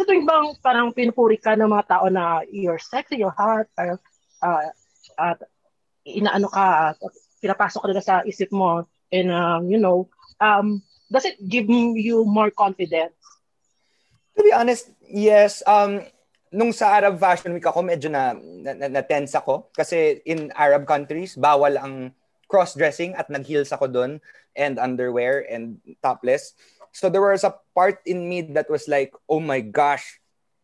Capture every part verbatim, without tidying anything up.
sa tuwing bang parang pinupuri ka ng mga tao na you're sexy, you're hot, or, uh, at inaano ka, at pinapasok ka nila sa isip mo, and um, you know, um, does it give you more confidence? To be honest, yes. Um, nung sa Arab Fashion Week ako, medyo na, na, na, na-tense ako. Kasi in Arab countries, bawal ang cross-dressing at nag-heels ako doon and underwear and topless. So there was a part in me that was like, oh my gosh,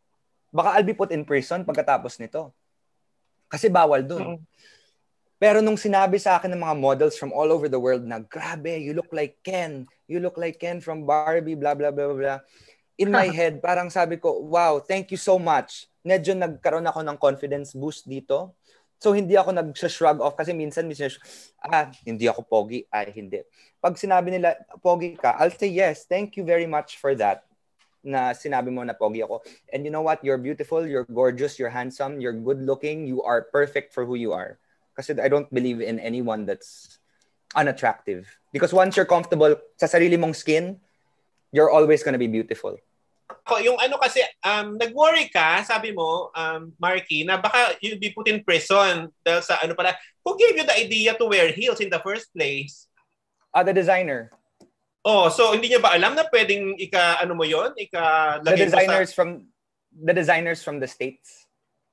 baka I'll be put in prison pagkatapos nito. Kasi bawal doon. Mm-hmm. Pero nung sinabi sa akin ng mga models from all over the world na, grabe, you look like Ken. You look like Ken from Barbie, blah, blah, blah, blah. In my head, parang sabi ko, wow, thank you so much. Medyo nagkaroon ako ng confidence boost dito. So, hindi ako nag-shrug off kasi minsan, minsan, ah, hindi ako pogi. Ay, hindi. Pag sinabi nila, pogi ka, I'll say yes, thank you very much for that. Na sinabi mo na pogi ako. And you know what? You're beautiful, you're gorgeous, you're handsome, you're good-looking, you are perfect for who you are. Kasi I don't believe in anyone that's unattractive. Because once you're comfortable sa sarili mong skin, you're always gonna be beautiful. Yung ano kasi, um, nag-worry ka, sabi mo, um, Marky, na baka you'll be put in prison dahil sa ano pala. Who gave you the idea to wear heels in the first place? Uh, the designer. Oh, so hindi niya ba alam na pwedeng ika, ano mo yon, ika The designers sa... from, the designers from the States.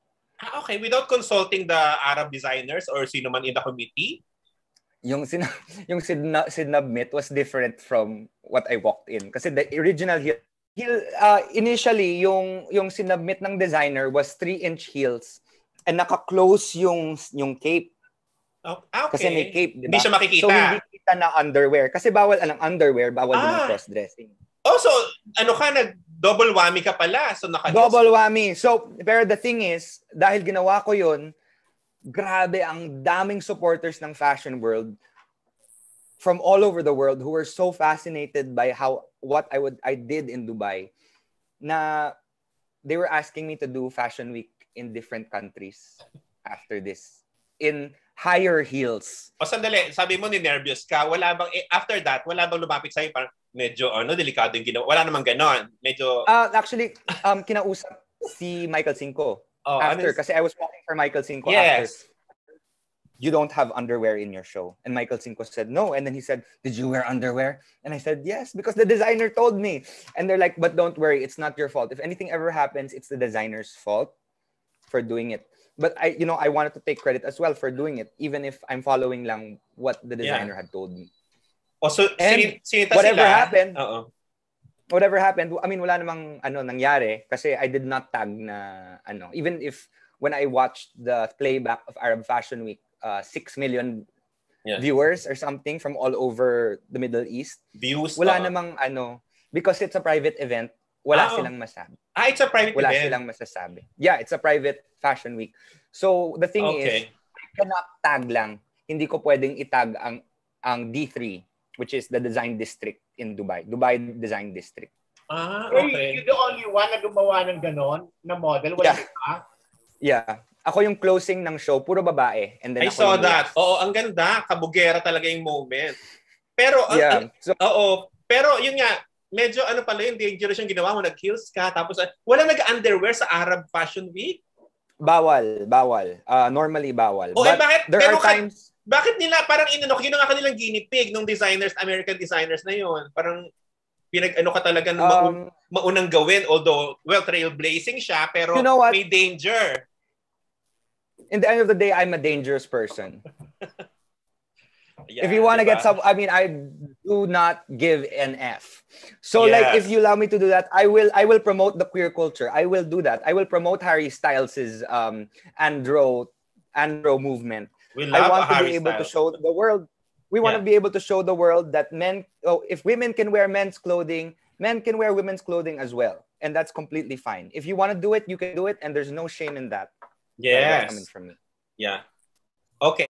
Ah, okay. Without consulting the Arab designers or sino man in the committee? Yung, sin yung Sidnab, Sidnab Mit was different from what I walked in. Kasi the original heel, heel uh, initially, yung, yung sinubmit ng designer was three-inch heels and naka-close yung, yung cape. Okay. Kasi may cape, di ba? Hindi siya makikita. So, hindi kita na underwear. Kasi bawal ang underwear, bawal ah. din ang cross-dressing. Oh, so, ano ka, nag-double whammy ka pala. So, naka double whammy. So, pero the thing is, dahil ginawa ko yun, grabe, ang daming supporters ng fashion world from all over the world who were so fascinated by how what I would I did in Dubai na they were asking me to do fashion week in different countries after this in higher heels. O sandali, sabi mo ni nervous ka, wala bang eh, after that wala bang lumapit sa iyo parang medyo ano delikado yung ginawa? Wala namang ganon. Medyo uh, actually um kinausap si Michael Cinco. Oh, after, kasi I was walking for Michael Cinco yes. after. You don't have underwear in your show. And Michael Cinco said, no. And then he said, did you wear underwear? And I said, yes, because the designer told me. And they're like, but don't worry, it's not your fault. If anything ever happens, it's the designer's fault for doing it. But I, you know, I wanted to take credit as well for doing it, even if I'm following lang what the designer yeah. had told me. Oh, so and sinita whatever sila, happened, uh-oh. whatever happened, I mean, wala namang ano nangyari kasi I did not tag na ano. Even if when I watched the playback of Arab Fashion Week, uh, six million yeah. viewers or something from all over the Middle East. Views? Wala uh-oh. namang ano, because it's a private event, wala oh. silang masabi. Ah, it's a private wala event? Wala silang masasabi. Yeah, it's a private fashion week. So the thing okay. is, I cannot tag lang. Hindi ko pwedeng itag ang ang D three, which is the design district in Dubai. Dubai Design District. Ah, okay. You're the only one na gumawa ng ganon na model? Wala yeah. ka? Yeah. Ako yung closing ng show, puro babae. And then I saw that. Last. Oo, ang ganda. Kabugera talaga yung moment. Pero, yeah. uh, so, oo. Pero, yun nga, medyo ano pala yung dangerous yung ginawa mo. Nag-heels ka. Tapos, uh, wala nag-underwear sa Arab Fashion Week? Bawal. Bawal. Uh, normally, bawal. Oh, But eh, bakit? there Pero are times... Bakit nila, parang inano, yun ang kanilang guinea pig nung designers, American designers na yun. Parang, pinag-ano ka talaga um, maun, maunang gawin. Although, well, trailblazing siya, pero you know may danger. In the end of the day, I'm a dangerous person. yeah, if you want to diba? get some, I mean, I do not give an F. So yes. like, if you allow me to do that, I will, I will promote the queer culture. I will do that. I will promote Harry Styles' um, andro, andro movement. We love I want to Harry be able Styles. to show the world. We want yeah. to be able to show the world that men, oh, if women can wear men's clothing, men can wear women's clothing as well. And that's completely fine. If you want to do it, you can do it. And there's no shame in that. Yes. Coming from me. Yeah. Okay.